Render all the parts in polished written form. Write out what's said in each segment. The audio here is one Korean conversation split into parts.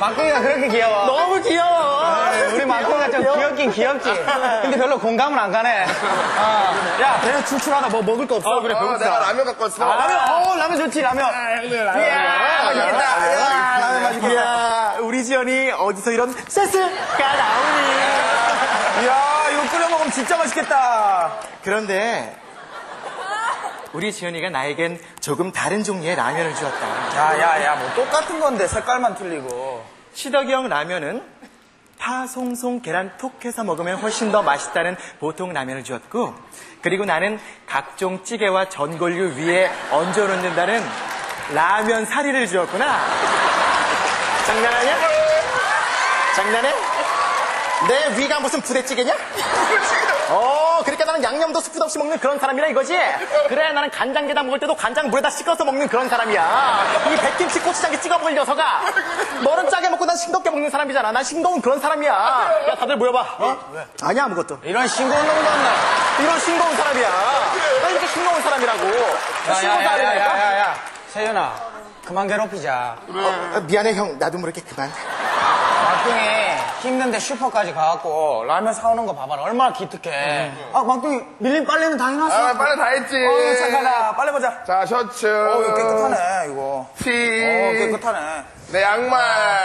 막둥이가 그렇게 귀여워. 너무 귀여워. 우리 막둥이가 좀 귀엽긴 귀엽지. 근데 별로 공감은 안 가네. 야, 배는 출출하다. 뭐 먹을 거 없어? 그래, 배고프다. 내가 라면 갖고 왔어. 라면 좋지, 라면. 이야, 맛있겠다. 야, 라면 맛있겠다. 이야, 우리 지연이 어디서 이런 센스가 나오니? 이야, 이거 끓여 먹으면 진짜 맛있겠다. 그런데 우리 지연이가 나에겐 조금 다른 종류의 라면을 주었다. 야, 뭐 똑같은 건데 색깔만 틀리고. 시덕이 형 라면은 파, 송송, 계란 톡 해서 먹으면 훨씬 더 맛있다는 보통 라면을 주었고, 그리고 나는 각종 찌개와 전골류 위에 얹어 놓는다는 라면 사리를 주었구나. 장난하냐? 장난해? 내 위가 무슨 부대찌개냐? 그러니까 나는 양념도 스프 없이 먹는 그런 사람이라 이거지? 그래, 나는 간장게장 먹을 때도 간장 물에다 씻어서 먹는 그런 사람이야. 이 백김치 고추장에 찍어 먹을 녀석아. 너는 짜게 먹고 난 싱겁게 먹는 사람이잖아. 난 싱거운 그런 사람이야. 야, 다들 모여봐. 왜? 아니야, 아무것도. 이런 싱거운 놈도 안 나. 이런 싱거운 사람이야. 나 이렇게 싱거운 사람이라고. 싱거운 사람이라니까. 야, 세윤아. 그만 괴롭히자. 미안해, 형. 나도 모르게 그만. 막둥이 힘든데 슈퍼까지 가갖고 라면 사오는 거 봐봐. 얼마나 기특해. 막둥이 밀린 빨래는 다 해놨어? 빨래 다 했지. 잠깐만. 빨래 보자. 자, 셔츠. 이거 깨끗하네, 이거. 티. 깨끗하네. 내 양말.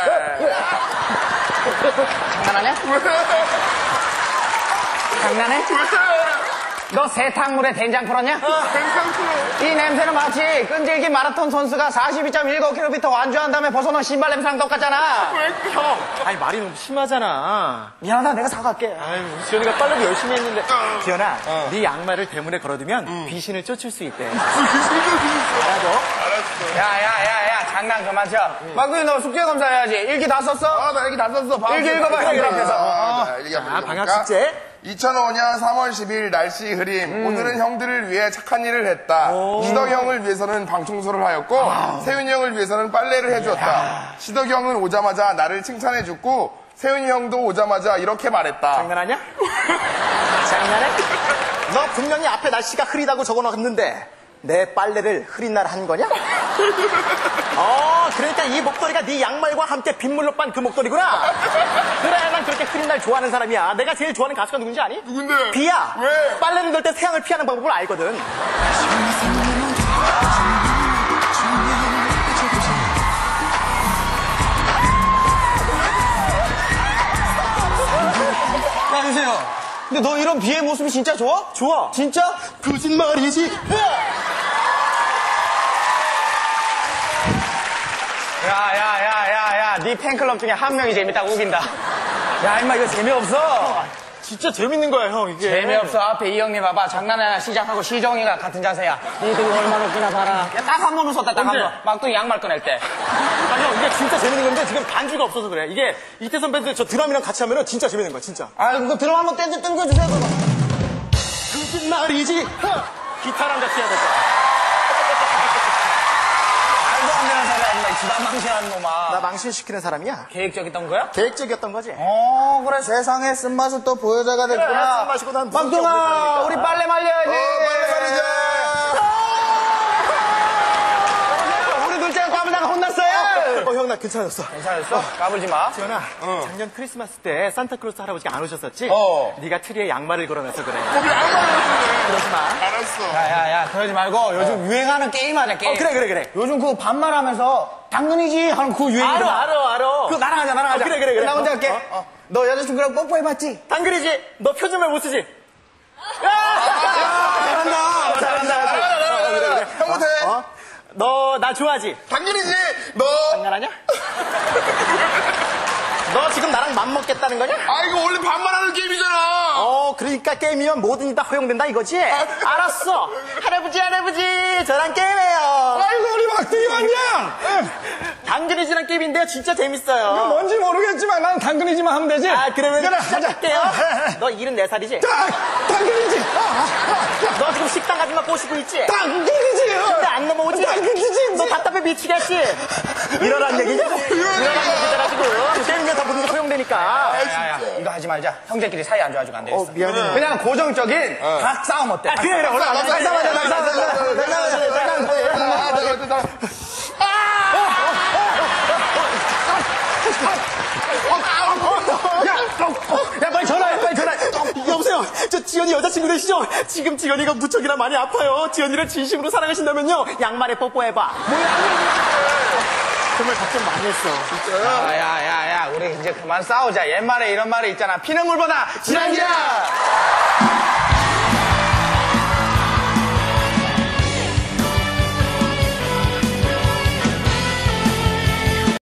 장난하냐? 장난해? 너 세탁물에 된장 풀었냐? 이 냄새는 마치 끈질긴 마라톤 선수가 42.19km 완주한 다음에 벗어놓은 신발 냄새랑 똑같잖아. 형, 아니 말이 너무 심하잖아. 미안하다, 내가 사갈게. 아유, 지연이가 빨래도 열심히 했는데. 지연아, 네 양말을 대문에 걸어두면 귀신을 쫓을 수 있대. 알아줘? 알았어. 야, 장난 그만 쳐. 막둥이 너 숙제 검사해야지. 일기 다 썼어? 나 일기 다 썼어. 일기 읽어봐, 형 앞에서. 일기 한번 방학 읽어볼까? 숙제. 2005년 3월 10일 날씨 흐림. 오늘은 형들을 위해 착한 일을 했다. 시덕이 형을 위해서는 방 청소를 하였고 세윤이 형을 위해서는 빨래를 해주었다. 시덕이 형은 오자마자 나를 칭찬해줬고 세윤이 형도 오자마자 이렇게 말했다. 장난하냐? 장난해? 너 분명히 앞에 날씨가 흐리다고 적어놨는데 내 빨래를 흐린 날 한 거냐? 그러니까 이 목도리가 네 양말과 함께 빗물로 빤 그 목도리구나. 그래, 난 그렇게 흐린 날 좋아하는 사람이야. 내가 제일 좋아하는 가수가 누군지 아니? 누군데? 비야. 왜? 빨래를 넣을 때 태양을 피하는 방법을 알거든. 야, 유세요. 근데 너 이런 비의 모습이 진짜 좋아? 좋아. 진짜? 거짓말이지. 야, 네 팬클럽 중에 한 명이 재밌다고 우긴다. 야, 임마, 이거 재미없어. 진짜 재밌는 거야, 형, 이게. 재미없어. 앞에 이 형님 봐봐. 장난하나 시작하고 시정이가 같은 자세야. 니들이 얼마나 웃기나 봐라. 야, 딱 한 번 웃었다, 딱 한 언제? 번. 막둥이 양말 꺼낼 때. 아니, 형, 이게 진짜 재밌는 건데 지금 반주가 없어서 그래. 이게 이태선 밴드 저 드럼이랑 같이 하면은 진짜 재밌는 거야, 진짜. 그거 드럼 한번 땡겨주세요, 그거. 거짓말이지. 기타랑 같이 해야 될 거야. 말도 안 되는 소리 하지 마. 이 집안 망신하는 놈아. 나 망신시키는 사람이야. 계획적이던 거야? 계획적이었던 거지. 그래. 세상에 쓴맛을 또 보여줘가 됐구나. 그래, 쓴맛이고 난 무슨 막둥아, 기억을 우리 빨래 말려야지. 빨리 말이자. 우리 둘째가 까불다가 혼났어요. 형, 나 괜찮았어. 괜찮았어? 까불지 마. 지연아, 작년 크리스마스 때 산타클로스 할아버지가 안 오셨었지? 어. 네가 트리에 양말을 걸어놔서 그래. 우리 양말을 그러지 마. 알았어. 야, 그러지 말고 요즘 유행하는 게임 하자, 게임. 그래. 요즘 그 반말하면서 당근이지 하는 그 유행이더라. 알아. 그거 나랑 하자. 그래. 나 먼저 할게. 너 여자친구랑 뽀뽀해봤지? 당근이지? 너 표준말 못 쓰지? 잘한다. 그래. 형 못해. 너 나 좋아하지? 당근이지. 너. 장난하냐? 너 지금 나랑 맘먹겠다는 거냐? 이거 원래 반말하는 게임이잖아. 그러니까 게임이면 뭐든지 다 허용된다 이거지? 알았어. 할아버지, 저랑 게임해요. 아이고, 우리 막둥이 완장! 당근이지랑 게임인데요, 진짜 재밌어요. 뭔지 모르겠지만 난 당근이지만 하면 되지? 그러면 시작할게요. 너 74살이지? 당근이지! 너 지금 식당 아줌마 꼬시고 있지? 당근이지! 근데 안 넘어오지? 당근이지! 너 답답해 미치겠지? 이러란 얘기지? 이러란 얘기잖아 지금. 게임이면 다 모든 게 허용되니까. 야, 이거 하지 말자. 형제끼리 사이 안 좋아지고 안 되겠어. 미안해. 그냥 고정적인 각 싸움 어때? 그래, 올라가자. 지연이 여자친구 되시죠? 지금 지연이가 무척이나 많이 아파요. 지연이를 진심으로 사랑하신다면요, 양말에 뽀뽀해봐. 정말 걱정 많이 했어. 야야야야, 우리 이제 그만 싸우자. 옛말에 이런 말이 있잖아. 피는 물보다 지난이야.